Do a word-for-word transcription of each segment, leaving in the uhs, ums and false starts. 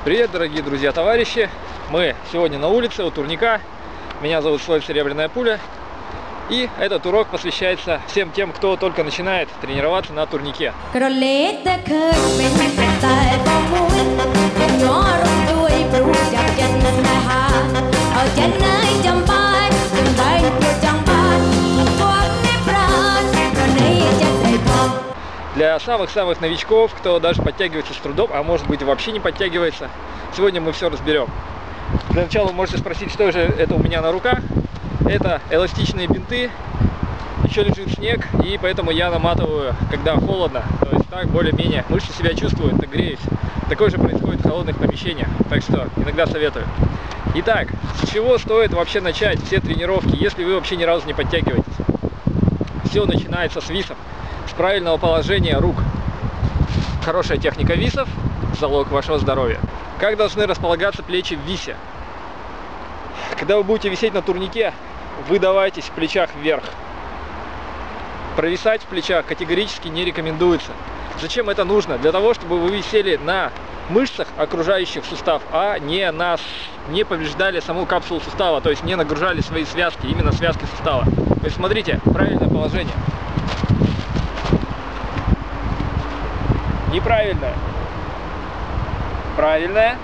Привет, дорогие друзья, товарищи! Мы сегодня на улице у турника. Меня зовут Слойв Серебряная Пуля. И этот урок посвящается всем тем, кто только начинает тренироваться на турнике. Для самых-самых новичков, кто даже подтягивается с трудом, а может быть вообще не подтягивается, сегодня мы все разберем. Для начала вы можете спросить, что же это у меня на руках. Это эластичные бинты, еще лежит снег, и поэтому я наматываю, когда холодно. То есть так более-менее мышцы себя чувствуют, так греюсь. Такое же происходит в холодных помещениях, так что иногда советую. Итак, с чего стоит вообще начать все тренировки, если вы вообще ни разу не подтягиваетесь? Все начинается с висов. С правильного положения рук. Хорошая техника висов – залог вашего здоровья. Как должны располагаться плечи в висе? Когда вы будете висеть на турнике, выдавайтесь в плечах вверх. Провисать в плечах категорически не рекомендуется. Зачем это нужно? Для того, чтобы вы висели на мышцах, окружающих сустав, а не, на, не повреждали саму капсулу сустава, то есть не нагружали свои связки, именно связки сустава. То есть смотрите, правильное положение. Неправильное. Правильное.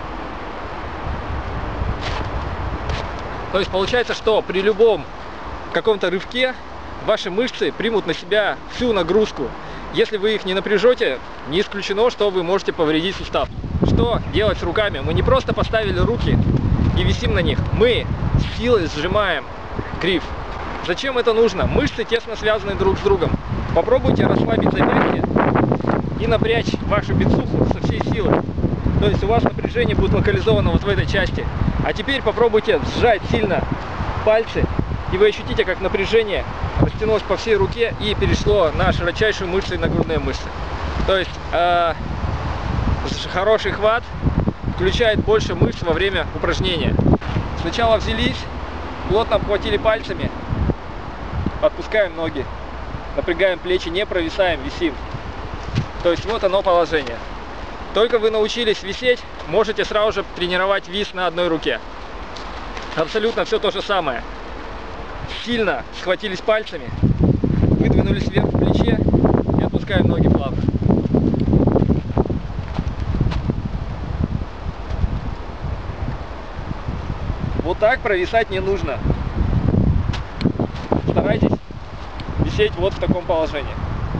То есть получается, что при любом каком-то рывке ваши мышцы примут на себя всю нагрузку. Если вы их не напряжете, не исключено, что вы можете повредить сустав. Что делать с руками? Мы не просто поставили руки и висим на них. Мы силой сжимаем гриф. Зачем это нужно? Мышцы тесно связаны друг с другом. Попробуйте расслабить запястье и напрячь вашу бицуху со всей силы. То есть у вас напряжение будет локализовано вот в этой части. А теперь попробуйте сжать сильно пальцы, и вы ощутите, как напряжение растянулось по всей руке и перешло на широчайшую мышцу и на грудные мышцы. То есть э, хороший хват включает больше мышц во время упражнения. Сначала взялись, плотно обхватили пальцами, отпускаем ноги, напрягаем плечи, не провисаем, висим. То есть вот оно положение. Только вы научились висеть, можете сразу же тренировать вис на одной руке. Абсолютно все то же самое. Сильно схватились пальцами, выдвинулись вверх в плече и отпускаем ноги плавно. Вот так провисать не нужно. Старайтесь висеть вот в таком положении.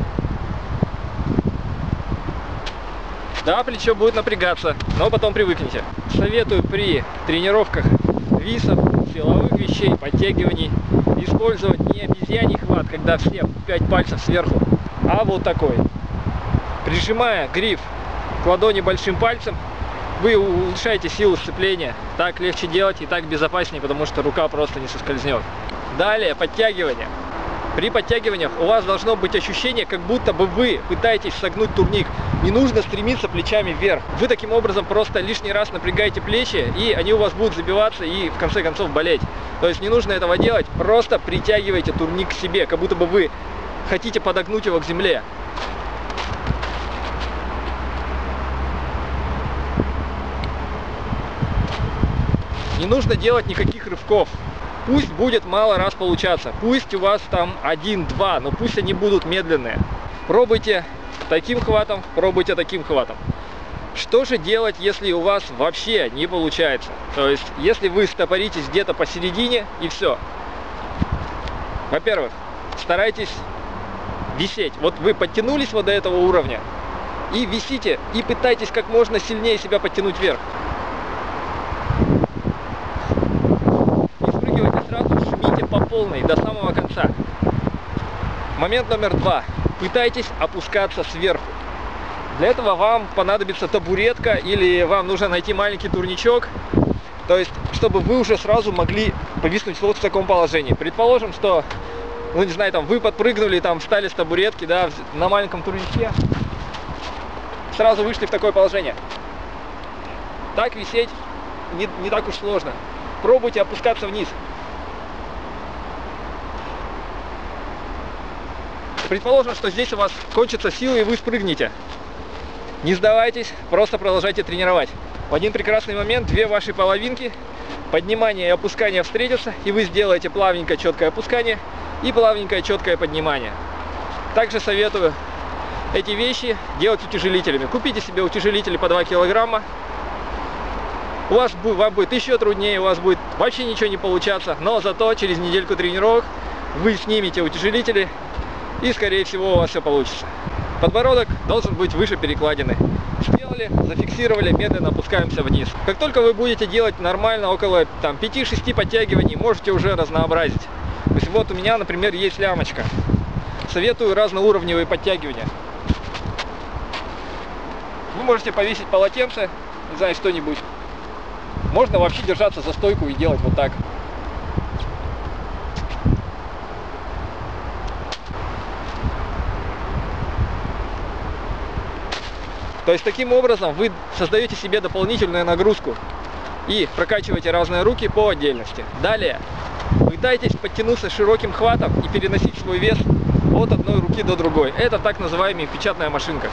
Да, плечо будет напрягаться, но потом привыкните. Советую при тренировках висов, силовых вещей, подтягиваний использовать не обезьяний хват, когда все пять пальцев сверху, а вот такой. Прижимая гриф к ладони большим пальцем, вы улучшаете силу сцепления. Так легче делать и так безопаснее, потому что рука просто не соскользнет. Далее подтягивание. При подтягиваниях у вас должно быть ощущение, как будто бы вы пытаетесь согнуть турник. Не нужно стремиться плечами вверх. Вы таким образом просто лишний раз напрягаете плечи, и они у вас будут забиваться и в конце концов болеть. То есть не нужно этого делать, просто притягивайте турник к себе, как будто бы вы хотите подогнуть его к земле. Не нужно делать никаких рывков. Пусть будет мало раз получаться, пусть у вас там один-два, но пусть они будут медленные. Пробуйте таким хватом, пробуйте таким хватом. Что же делать, если у вас вообще не получается? То есть, если вы стопоритесь где-то посередине и все. Во-первых, старайтесь висеть. Вот вы подтянулись вот до этого уровня и висите, и пытайтесь как можно сильнее себя подтянуть вверх. По полной до самого конца. Момент номер два. Пытайтесь опускаться сверху. Для этого вам понадобится табуретка или вам нужно найти маленький турничок, то есть чтобы вы уже сразу могли повиснуть вот в таком положении. Предположим, что, ну не знаю, там вы подпрыгнули, там встали с табуретки, да, на маленьком турничке, сразу вышли в такое положение. Так висеть не, не так уж сложно. Пробуйте опускаться вниз. Предположим, что здесь у вас кончатся силы и вы спрыгнете. Не сдавайтесь, просто продолжайте тренировать. В один прекрасный момент две ваши половинки, поднимание и опускание, встретятся, и вы сделаете плавненькое четкое опускание и плавненькое четкое поднимание. Также советую эти вещи делать утяжелителями. Купите себе утяжелители по два килограмма. У вас будет, вам будет еще труднее, у вас будет вообще ничего не получаться, но зато через недельку тренировок вы снимете утяжелители, и скорее всего у вас все получится. Подбородок должен быть выше перекладины. Сделали, зафиксировали, медленно опускаемся вниз. Как только вы будете делать нормально около пяти-шести подтягиваний, можете уже разнообразить. То есть вот у меня, например, есть лямочка. Советую разноуровневые подтягивания. Вы можете повесить полотенце, не знаю, что-нибудь. Можно вообще держаться за стойку и делать вот так. То есть таким образом вы создаете себе дополнительную нагрузку и прокачиваете разные руки по отдельности. Далее пытайтесь подтянуться широким хватом и переносить свой вес от одной руки до другой. Это так называемая печатная машинка.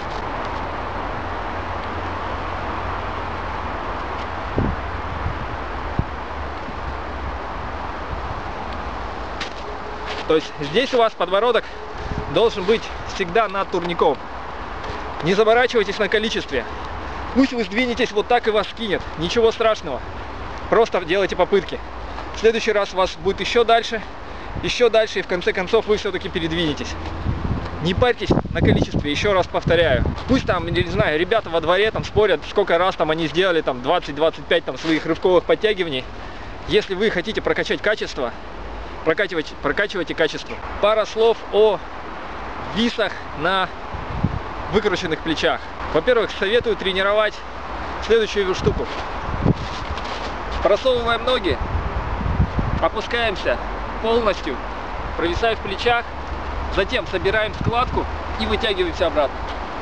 То есть здесь у вас подбородок должен быть всегда над турником. Не заморачивайтесь на количестве. Пусть вы сдвинетесь вот так и вас скинет. Ничего страшного. Просто делайте попытки. В следующий раз у вас будет еще дальше, еще дальше, и в конце концов вы все-таки передвинетесь. Не парьтесь на количестве, еще раз повторяю. Пусть там, не знаю, ребята во дворе там спорят, сколько раз там они сделали там двадцать-двадцать пять там своих рывковых подтягиваний. Если вы хотите прокачать качество, прокачивайте, прокачивайте качество. Пара слов о висах на выкрученных плечах. Во-первых, советую тренировать следующую штуку. Просовываем ноги, опускаемся полностью, провисая в плечах, затем собираем складку и вытягиваемся обратно.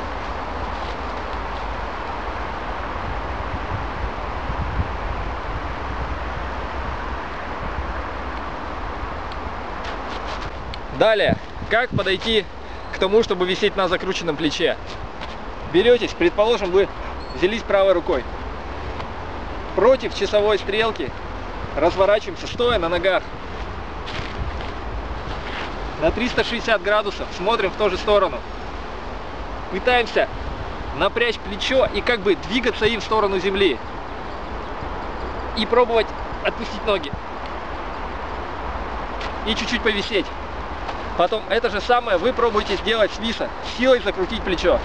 Далее, как подойти к тому, чтобы висеть на закрученном плече? Беретесь, предположим, вы взялись правой рукой. Против часовой стрелки разворачиваемся, стоя на ногах. На триста шестьдесят градусов смотрим в ту же сторону. Пытаемся напрячь плечо и как бы двигаться им в сторону земли. И пробовать отпустить ноги. И чуть-чуть повисеть. Потом это же самое вы пробуете сделать с виса. Силой закрутить плечо.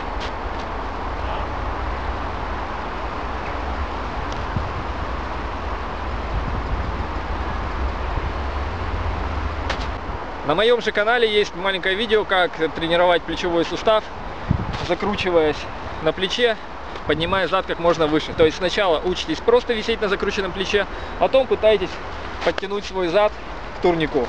На моем же канале есть маленькое видео, как тренировать плечевой сустав, закручиваясь на плече, поднимая зад как можно выше. То есть сначала учитесь просто висеть на закрученном плече, потом пытайтесь подтянуть свой зад к турнику.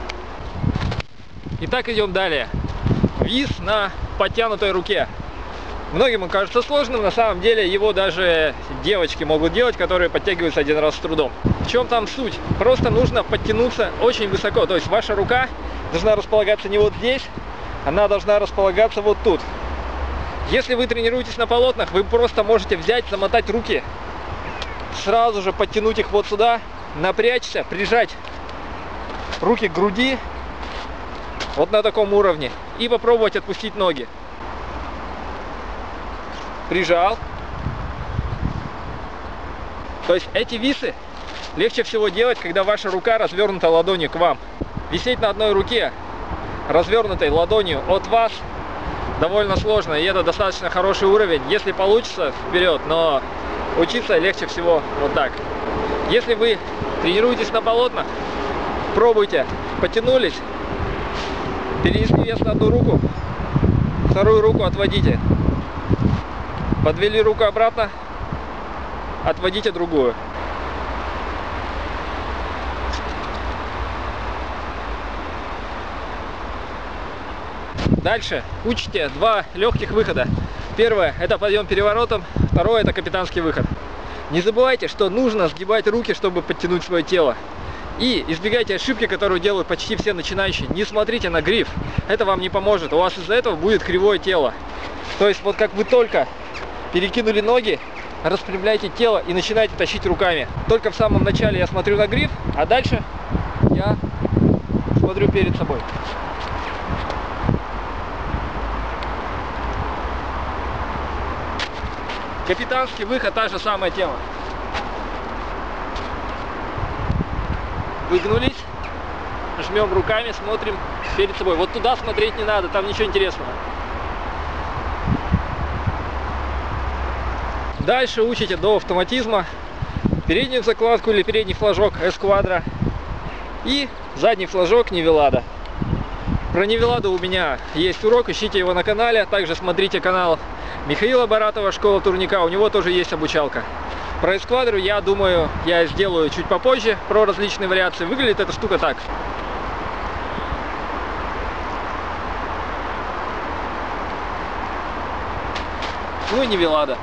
Итак, идем далее. Вис на подтянутой руке. Многим он кажется сложным, на самом деле его даже девочки могут делать, которые подтягиваются один раз с трудом. В чем там суть? Просто нужно подтянуться очень высоко. То есть ваша рука должна располагаться не вот здесь, она должна располагаться вот тут. Если вы тренируетесь на полотнах, вы просто можете взять, замотать руки, сразу же подтянуть их вот сюда, напрячься, прижать руки к груди, вот на таком уровне, и попробовать отпустить ноги. Прижал. То есть эти висы легче всего делать, когда ваша рука развернута ладонью к вам. Висеть на одной руке, развернутой ладонью от вас, довольно сложно, и это достаточно хороший уровень. Если получится, вперед, но учиться легче всего вот так. Если вы тренируетесь на полотнах, пробуйте, потянулись, перенесли вес на одну руку, вторую руку отводите, подвели руку обратно, отводите другую. Дальше учите два легких выхода. Первое — это подъем переворотом, второе — это капитанский выход. Не забывайте, что нужно сгибать руки, чтобы подтянуть свое тело. И избегайте ошибки, которую делают почти все начинающие. Не смотрите на гриф, это вам не поможет. У вас из-за этого будет кривое тело. То есть вот как вы только перекинули ноги, распрямляйте тело и начинайте тащить руками. Только в самом начале я смотрю на гриф, а дальше я смотрю перед собой. Капитанский выход, та же самая тема. Выгнулись, жмем руками, смотрим перед собой. Вот туда смотреть не надо, там ничего интересного. Дальше учите до автоматизма переднюю закладку или передний флажок эсквадра и задний флажок нивелада. Про нивеладу у меня есть урок, ищите его на канале. Также смотрите канал Михаила Баратова, школа турника, у него тоже есть обучалка. Про эсквадру, я думаю, я сделаю чуть попозже, про различные вариации. Выглядит эта штука так. Ну и нивелада.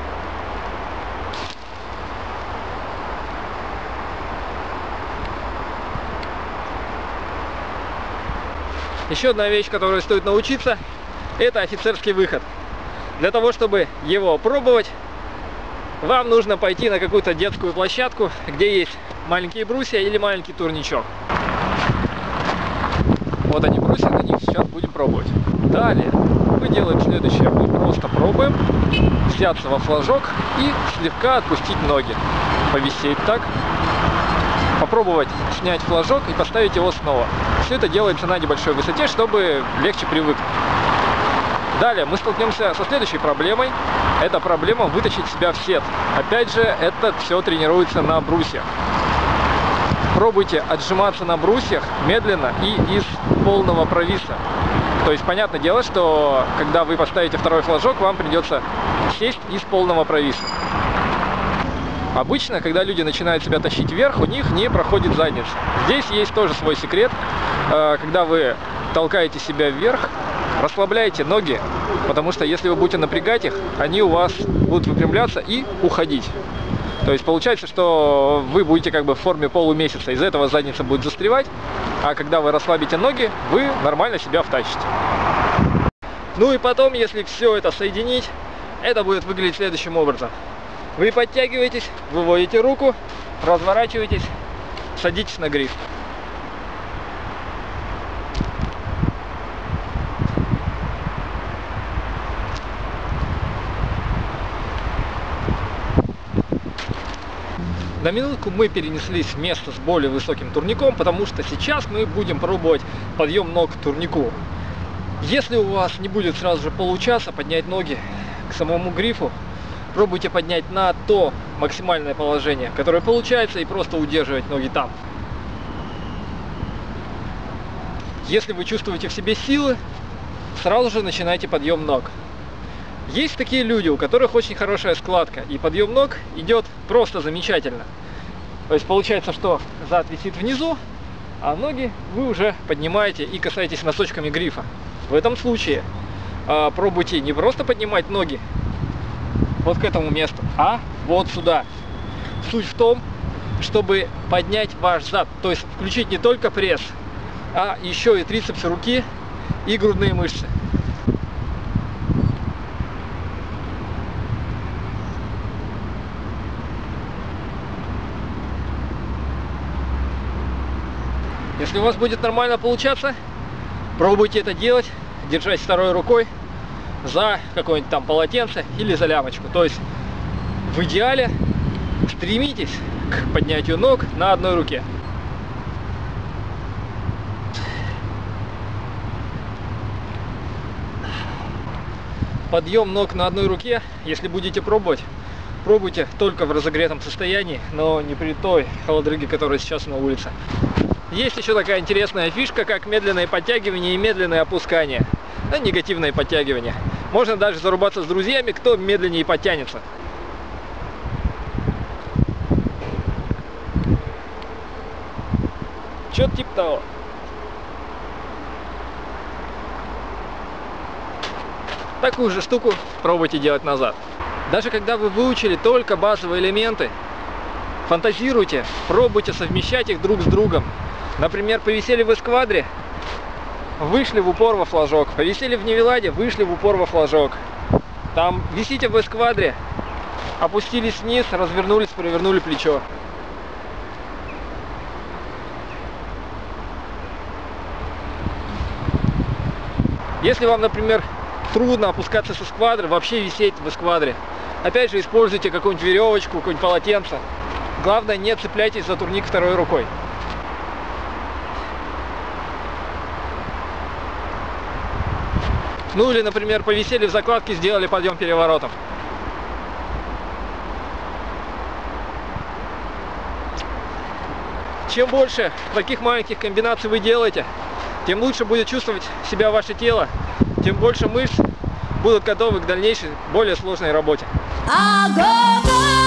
Еще одна вещь, которой стоит научиться, это офицерский выход. Для того, чтобы его пробовать, вам нужно пойти на какую-то детскую площадку, где есть маленькие брусья или маленький турничок. Вот они брусья, на них сейчас будем пробовать. Далее мы делаем следующее. Мы просто пробуем взяться во флажок и слегка отпустить ноги. Повисеть так. Попробовать снять флажок и поставить его снова. Все это делается на небольшой высоте, чтобы легче привыкнуть. Далее мы столкнемся со следующей проблемой. Это проблема вытащить себя в сет. Опять же, это все тренируется на брусьях. Пробуйте отжиматься на брусьях медленно и из полного провиса. То есть, понятное дело, что когда вы поставите второй флажок, вам придется сесть из полного провиса. Обычно, когда люди начинают себя тащить вверх, у них не проходит задница. Здесь есть тоже свой секрет. Когда вы толкаете себя вверх, расслабляйте ноги, потому что если вы будете напрягать их, они у вас будут выпрямляться и уходить. То есть получается, что вы будете как бы в форме полумесяца, из-за этого задница будет застревать, а когда вы расслабите ноги, вы нормально себя втащите. Ну и потом, если все это соединить, это будет выглядеть следующим образом. Вы подтягиваетесь, выводите руку, разворачиваетесь, садитесь на гриф. На минутку мы перенеслись в место с более высоким турником, потому что сейчас мы будем пробовать подъем ног к турнику. Если у вас не будет сразу же получаться поднять ноги к самому грифу, пробуйте поднять на то максимальное положение, которое получается, и просто удерживать ноги там. Если вы чувствуете в себе силы, сразу же начинайте подъем ног. Есть такие люди, у которых очень хорошая складка, и подъем ног идет просто замечательно. То есть получается, что зад висит внизу, а ноги вы уже поднимаете и касаетесь носочками грифа. В этом случае э, пробуйте не просто поднимать ноги вот к этому месту, а вот сюда. Суть в том, чтобы поднять ваш зад, то есть включить не только пресс, а еще и трицепсы руки и грудные мышцы. Если у вас будет нормально получаться, пробуйте это делать, держась второй рукой за какое-нибудь там полотенце или за лямочку. То есть в идеале стремитесь к поднятию ног на одной руке. Подъем ног на одной руке, если будете пробовать, пробуйте только в разогретом состоянии, но не при той холодрыге, которая сейчас на улице. Есть еще такая интересная фишка, как медленное подтягивание и медленное опускание. А негативное подтягивание. Можно даже зарубаться с друзьями, кто медленнее подтянется. Чё-то типа того. Такую же штуку пробуйте делать назад. Даже когда вы выучили только базовые элементы, фантазируйте, пробуйте совмещать их друг с другом. Например, повисели в эсквадре, вышли в упор во флажок. Повисели в нивеладе, вышли в упор во флажок. Там висите в эсквадре, Опустились вниз, развернулись, провернули плечо. Если вам, например, трудно опускаться со эсквадры, вообще висеть в эсквадре, опять же используйте какую-нибудь веревочку, какое-нибудь полотенце. Главное, не цепляйтесь за турник второй рукой. Ну или, например, повисели в закладке, сделали подъем переворотом. Чем больше таких маленьких комбинаций вы делаете, тем лучше будет чувствовать себя ваше тело, тем больше мышц будут готовы к дальнейшей, более сложной работе.